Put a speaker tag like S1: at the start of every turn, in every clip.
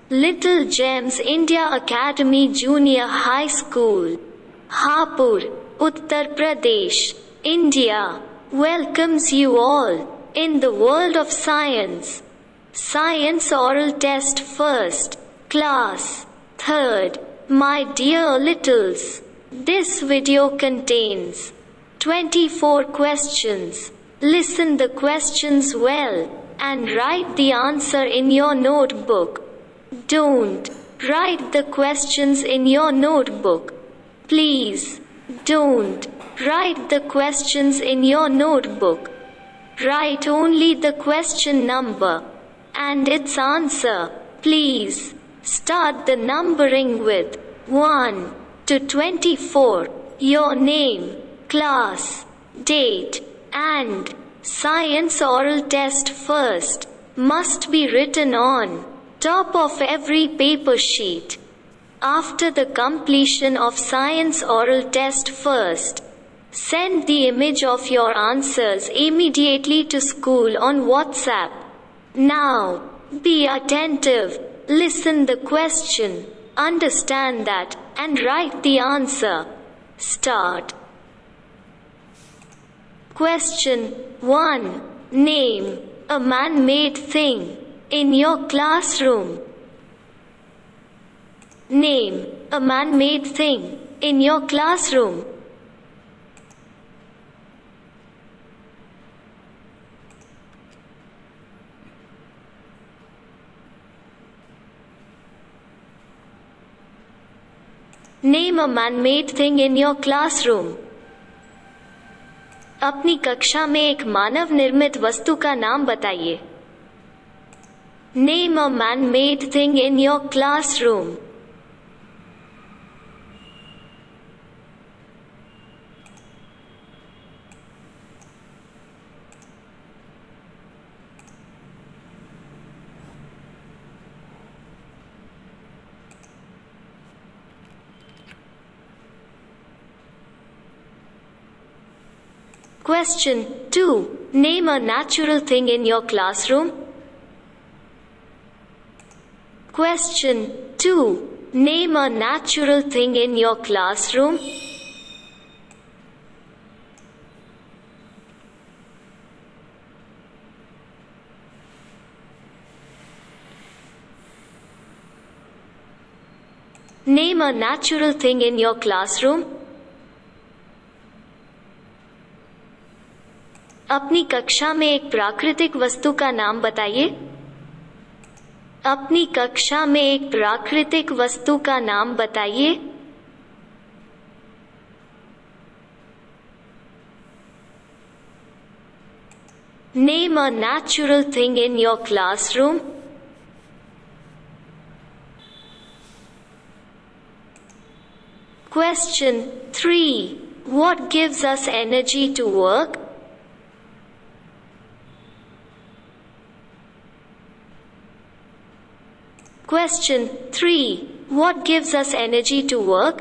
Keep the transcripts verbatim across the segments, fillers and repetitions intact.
S1: Little Gems India Academy Junior High School, Hapur, Uttar Pradesh, India, welcomes you all in the world of science. Science oral test first, class, third. My dear littles, this video contains twenty-four questions. Listen the questions well and write the answer in your notebook. Don't write the questions in your notebook. Please don't write the questions in your notebook. Write only the question number and its answer. Please start the numbering with one to twenty-four. Your name, class, date, and science oral test first must be written on top of every paper sheet. After the completion of science oral test first, send the image of your answers immediately to school on WhatsApp. Now, be attentive, listen the question, understand that, and write the answer. Start. Question one. Name a man-made thing in your classroom. Name a man-made thing in your classroom. Name a man-made thing in your classroom. अपनी कक्षा में एक मानव निर्मित वस्तु का नाम बताइए. Name a man-made thing in your classroom. Question two. Name a natural thing in your classroom. Question two. Name a natural thing in your classroom. Name a natural thing in your classroom. अपनी कक्षा में एक प्राकृतिक वस्तु का नाम बताइए. अपनी कक्षा में एक प्राकृतिक वस्तु का नाम बताइए. Name a natural thing in your classroom. Question three. What gives us energy to work? Question three. What gives us energy to work?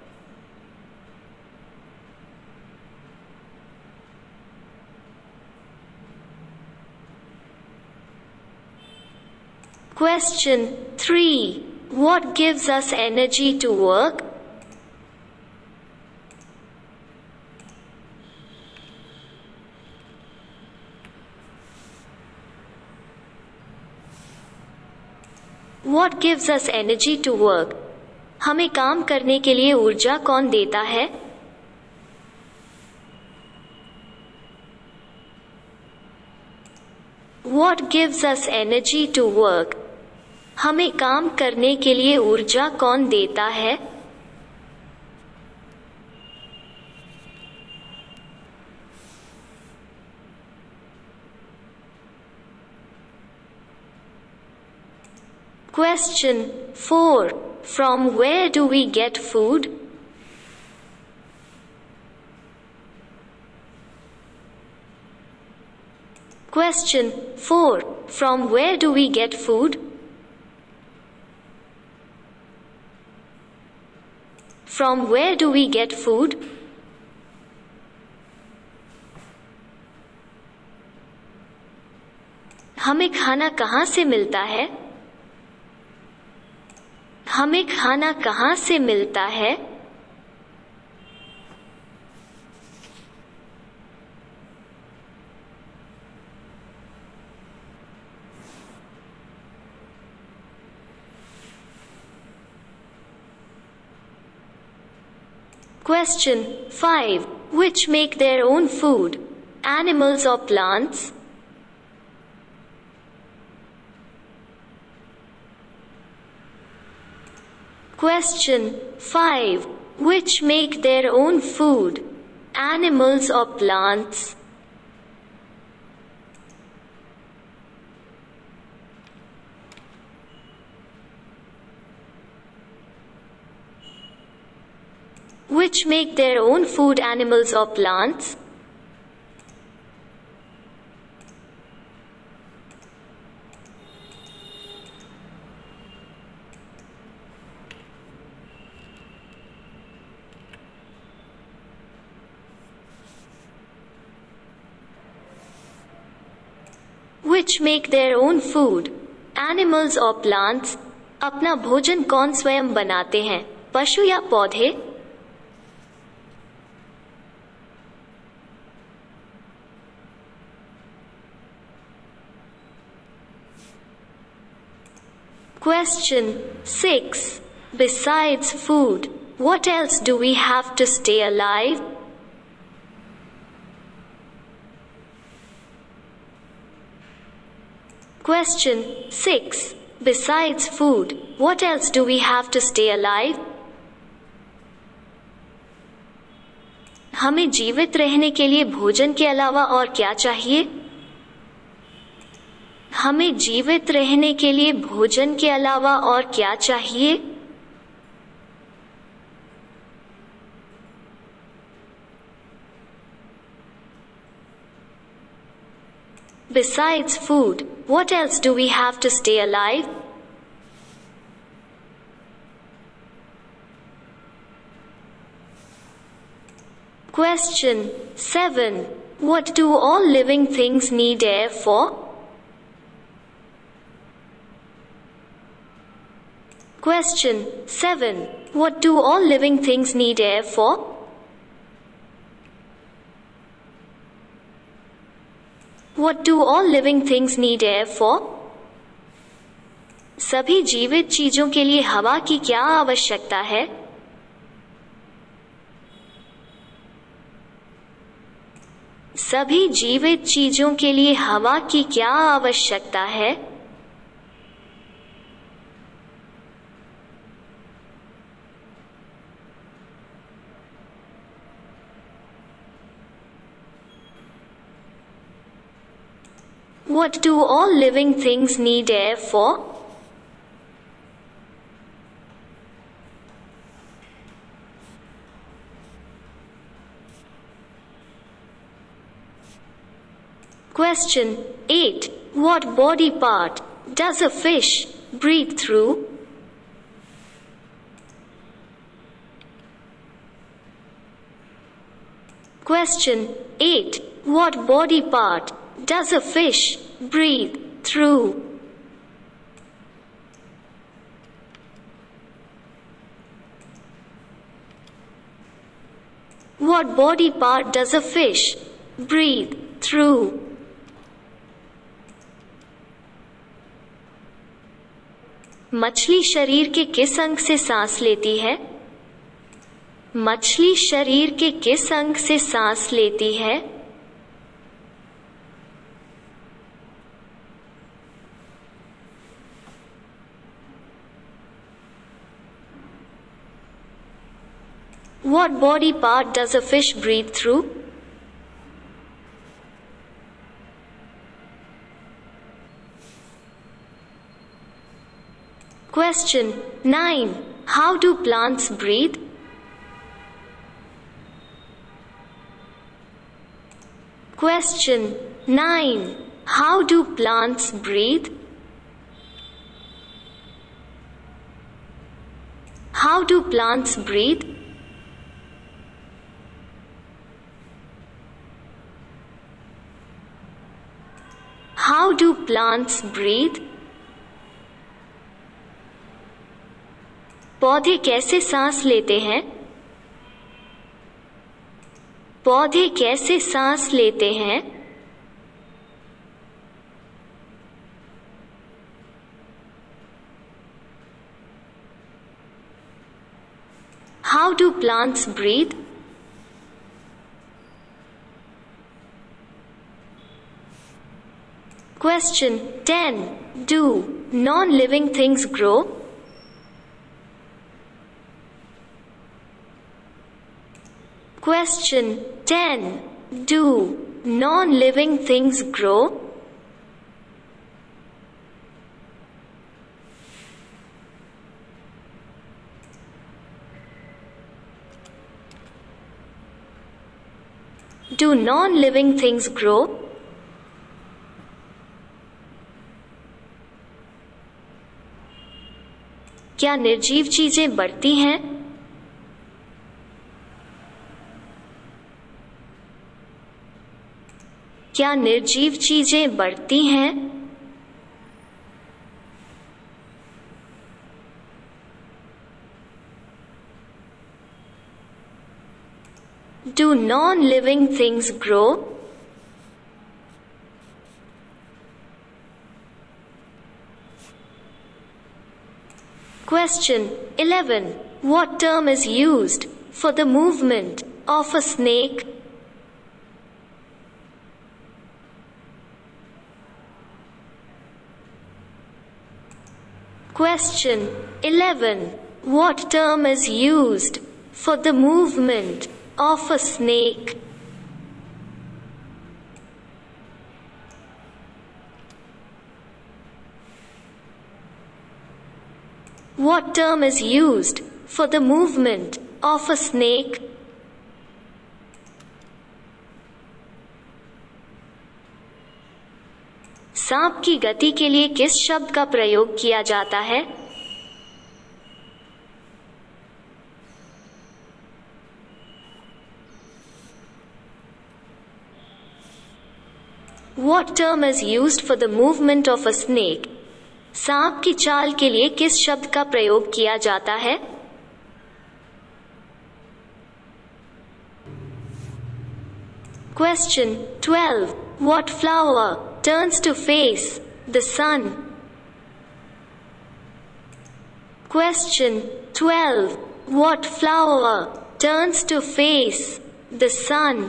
S1: Question three. What gives us energy to work? What gives us energy to work? हमें काम करने के लिए ऊर्जा कौन देता है? What gives us energy to work? हमें काम करने के लिए ऊर्जा कौन देता है? Question four. From where do we get food? Question four. From where do we get food? From where do we get food? हमें खाना कहाँ से मिलता है? हमें खाना कहाँ से मिलता है? Question five. Which make their own food? Animals or plants? Question five. Which make their own food? Animals or plants? Which make their own food, animals or plants? Which make their own food? Animals or plants? अपना भोजन कौन स्वयं बनाते हैं, पशु या पौधे? Question six. Besides food, what else do we have to stay alive? Question six. Besides food, what else do we have to stay alive? हमें जीवित रहने के लिए भोजन के अलावा और क्या चाहिए? हमें जीवित रहने के लिए भोजन के अलावा और क्या चाहिए? Besides food, what else do we have to stay alive? Question seven. What do all living things need air for? Question seven. What do all living things need air for? What do all living things need air for? सभी जीवित चीजों के लिए हवा की क्या आवश्यकता है? सभी जीवित चीजों के लिए हवा की क्या आवश्यकता है? What do all living things need air for? Question eight. What body part does a fish breathe through? Question eight. What body part does a fish breathe through? What body part does a fish breathe through? मछली शरीर के किस अंग से सांस लेती है? मछली शरीर के किस अंग से सांस लेती है? What body part does a fish breathe through? Question nine. How do plants breathe? Question nine. How do plants breathe? How do plants breathe? How do plants breathe? पौधे कैसे सांस लेते हैं? पौधे कैसे सांस लेते हैं? How do plants breathe? Question ten. Do non-living things grow? Question ten. Do non-living things grow? Do non-living things grow? क्या निर्जीव चीजें बढ़ती हैं? क्या निर्जीव चीजें बढ़ती हैं? Do non-living things grow? Question eleven. What term is used for the movement of a snake? Question eleven. What term is used for the movement of a snake? What term is used for the movement of a snake? सांप की गति के लिए किस शब्द का प्रयोग किया जाता है? What term is used for the movement of a snake? सांप की चाल के लिए किस शब्द का प्रयोग किया जाता है? Question twelve. What flower turns to face the sun? Question twelve. What flower turns to face the sun?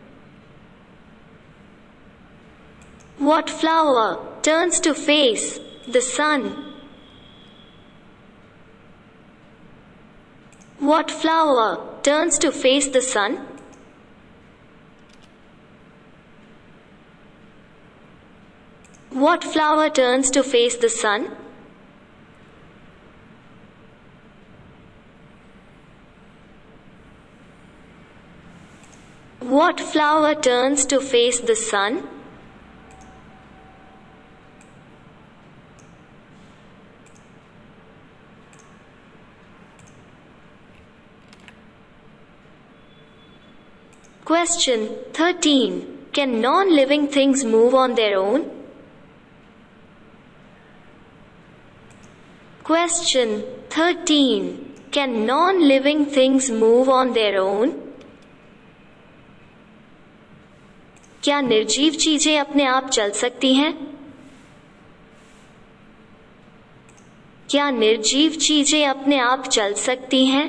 S1: What flower turns to face the sun? What flower turns to face the sun? What flower turns to face the sun? What flower turns to face the sun? Question thirteen. Can non-living things move on their own? Question thirteen. Can non-living things move on their own? क्या निर्जीव चीजें अपने आप चल सकती हैं? क्या निर्जीव चीजें अपने आप चल सकती हैं?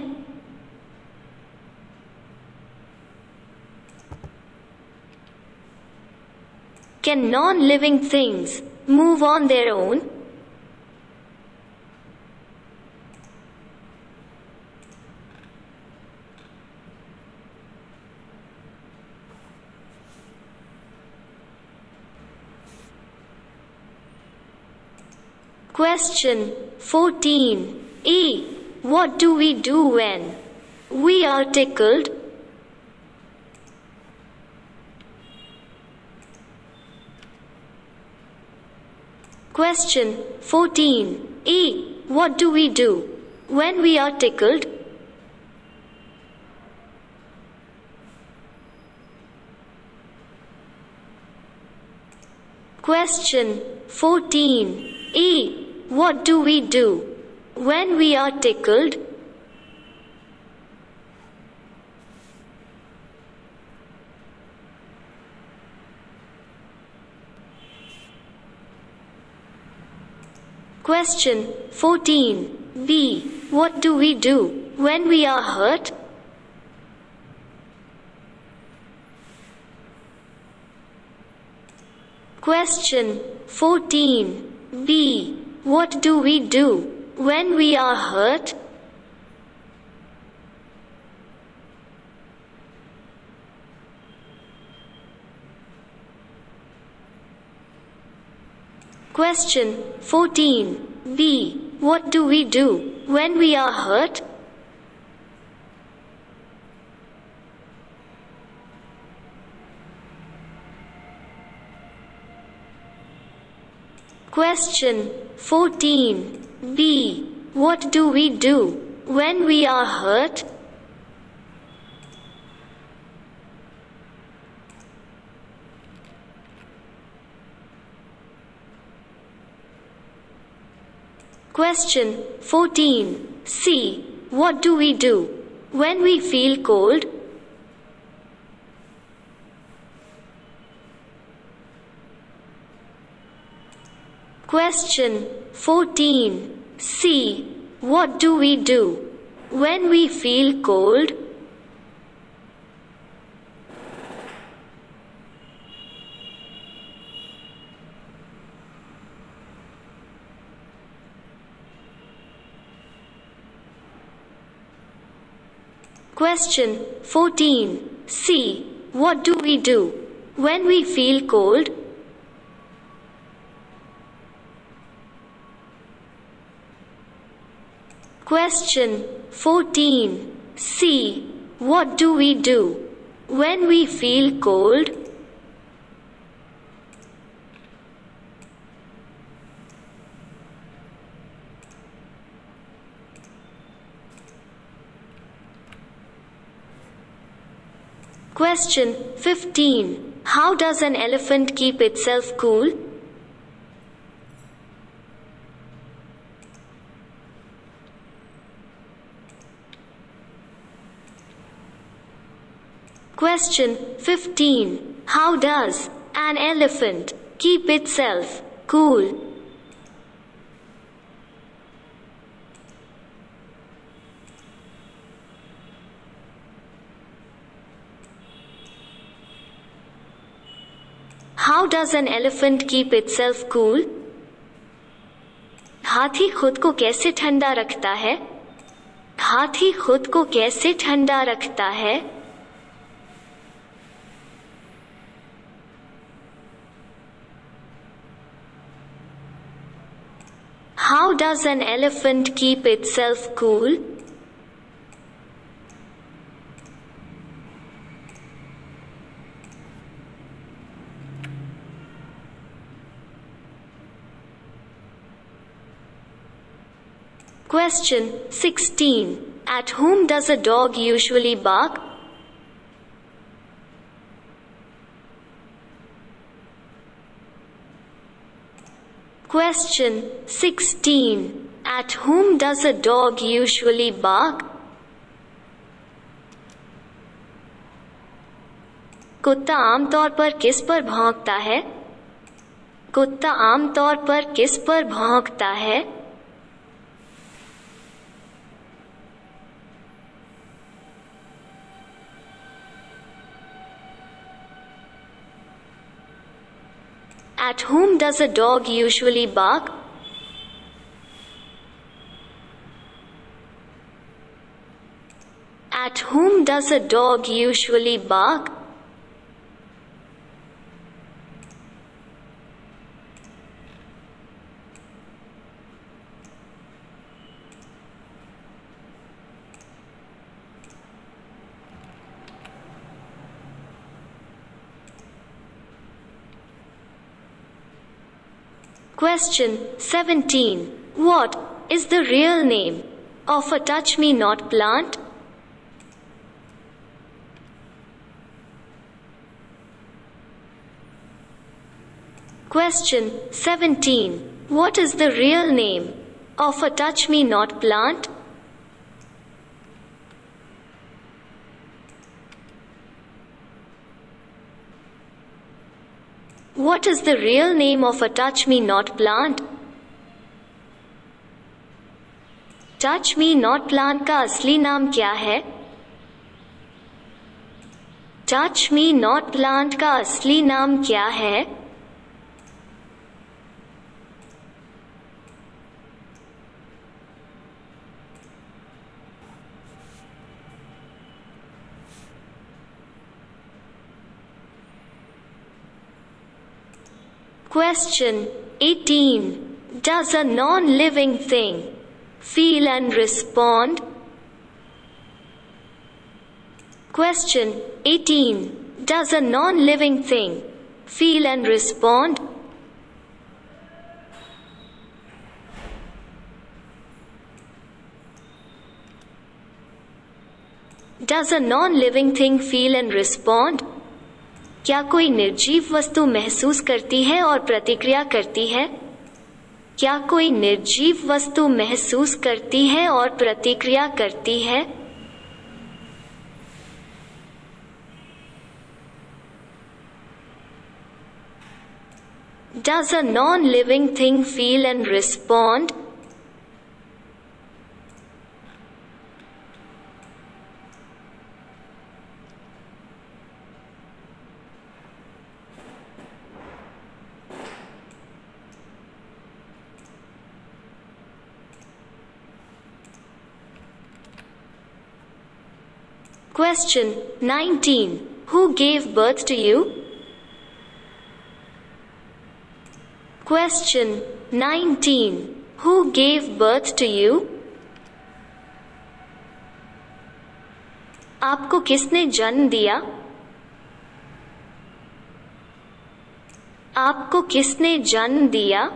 S1: Can non-living things move on their own? Question fourteen. E. What do we do when we are tickled? Question fourteen. E. What do we do when we are tickled? Question fourteen. E. What do we do when we are tickled? Question fourteen B. What do we do when we are hurt? Question fourteen B. What do we do when we are hurt? Question fourteen B. What do we do when we are hurt? Question fourteen B. What do we do when we are hurt? Question fourteen C. What do we do when we feel cold? Question fourteen C. What do we do when we feel cold? Question fourteen C. What do we do when we feel cold? Question fourteen C. What do we do when we feel cold? Question fifteen. How does an elephant keep itself cool? Question fifteen. How does an elephant keep itself cool? How does an elephant keep itself cool? हाथी खुद को कैसे ठंडा रखता है? हाथी खुद को कैसे ठंडा रखता है? How does an elephant keep itself cool? Question sixteen. At whom does a dog usually bark? Question sixteen. At whom does a dog usually bark? कुत्ता आमतौर पर किस पर भौंकता है? कुत्ता आमतौर पर किस पर भौंकता है? At whom does a dog usually bark? At whom does a dog usually bark? Question seventeen. What is the real name of a touch-me-not plant? Question seventeen. What is the real name of a touch-me-not plant? What is the real name of a touch-me-not plant? Touch me not plant का असली नाम क्या है? Touch me not plant का असली नाम क्या है? Question eighteen. Does a non-living thing feel and respond? Question eighteen. Does a non-living thing feel and respond? Does a non-living thing feel and respond? क्या कोई निर्जीव वस्तु महसूस करती है और प्रतिक्रिया करती है? क्या कोई निर्जीव वस्तु महसूस करती है और प्रतिक्रिया करती है? Does a non-living thing feel and respond? Question nineteen. Who gave birth to you? Question nineteen. Who gave birth to you? आपको किसने जन्म दिया? आपको किसने जन्म दिया?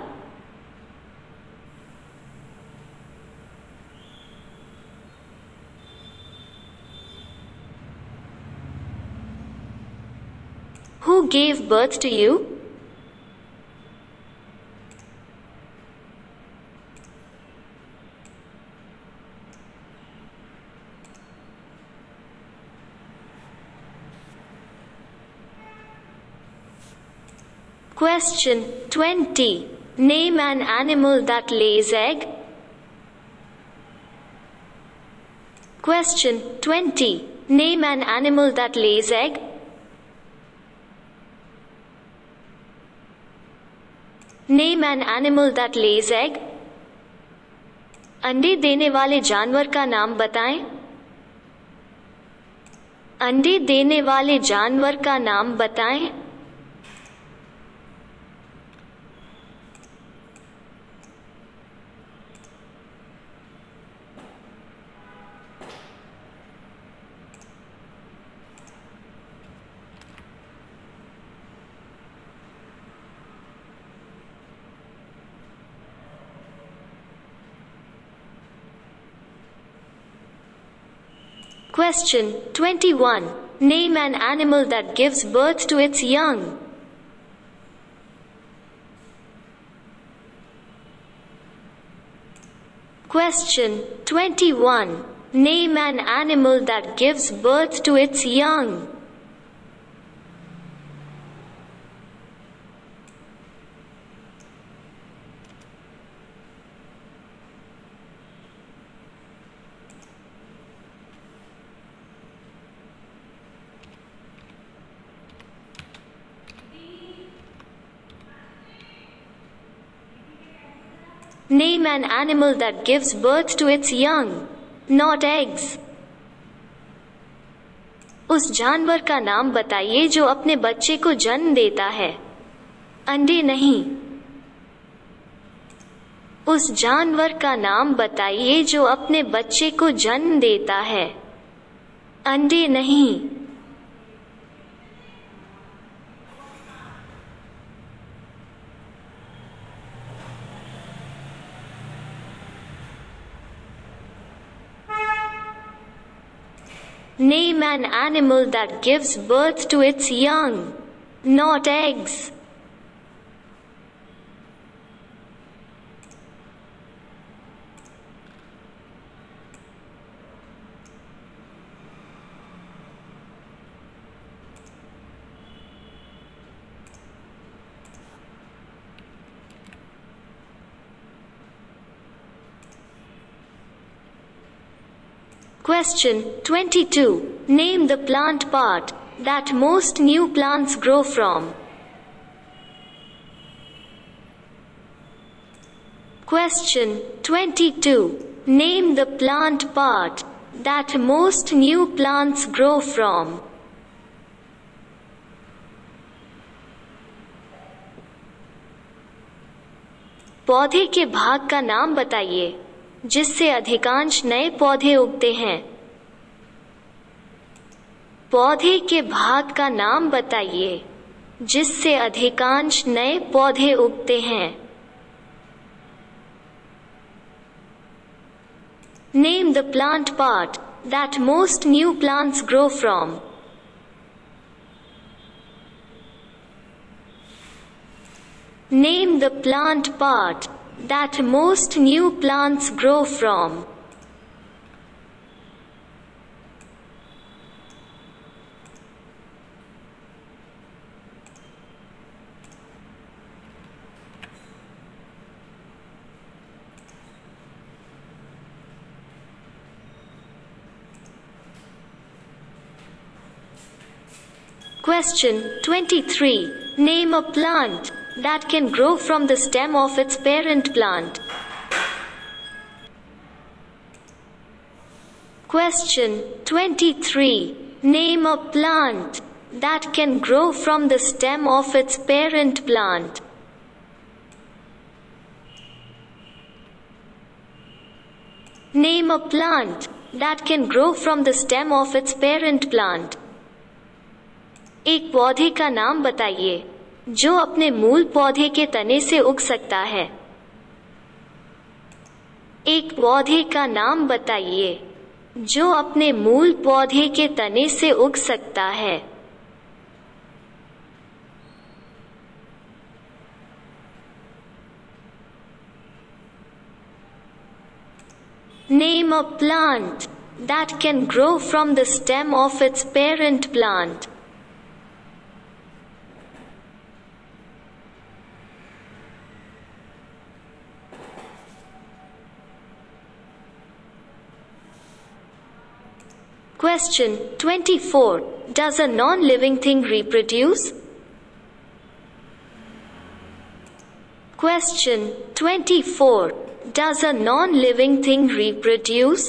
S1: Who gave birth to you? Question twenty. Name an animal that lays egg. Question twenty. Name an animal that lays egg. Name an animal that lays egg. अंडे देने वाले जानवर का नाम बताएं. अंडे देने वाले जानवर का नाम बताएं. Question twenty-one. Name an animal that gives birth to its young. Question twenty-one. Name an animal that gives birth to its young. Name an animal that gives birth to its young, not eggs. उस जानवर का नाम बताइए जो अपने बच्चे को जन्म देता है, अंडे नहीं. उस जानवर का नाम बताइए जो अपने बच्चे को जन्म देता है, अंडे नहीं. Name an animal that gives birth to its young, not eggs. Question twenty-two. Name the plant part that most new plants grow from. Question twenty-two. Name the plant part that most new plants grow from. पौधे के भाग का नाम बताइए जिससे अधिकांश नए पौधे उगते हैं। पौधे के भाग का नाम बताइए जिससे अधिकांश नए पौधे उगते हैं। Name the plant part that most new plants grow from. Name the plant part that most new plants grow from. Question twenty-three. Name a plant that can grow from the stem of its parent plant. Question twenty-three. Name a plant that can grow from the stem of its parent plant. Name a plant that can grow from the stem of its parent plant. एक पौधे का नाम बताइए जो अपने मूल पौधे के तने से उग सकता है। एक पौधे का नाम बताइए जो अपने मूल पौधे के तने से उग सकता है। Name a plant that can grow from the stem of its parent plant. Question twenty-four. Does a non-living thing reproduce? Question twenty-four. Does a non-living thing reproduce?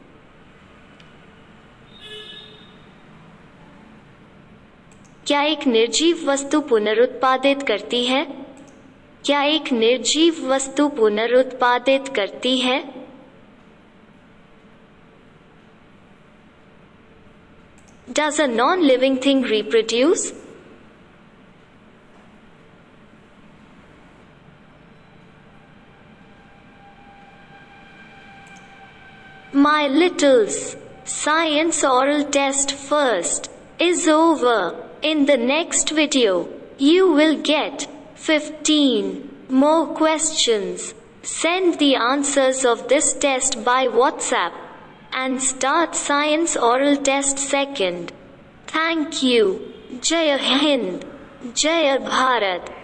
S1: क्या एक निर्जीव वस्तु पुनरुत्पादित करती है? क्या एक निर्जीव वस्तु पुनरुत्पादित करती है? Does a non-living thing reproduce? My littles, science oral test first is over. In the next video, you will get fifteen more questions. Send the answers of this test by WhatsApp and start science oral test second. Thank you. Jai Hind. Jai Bharat.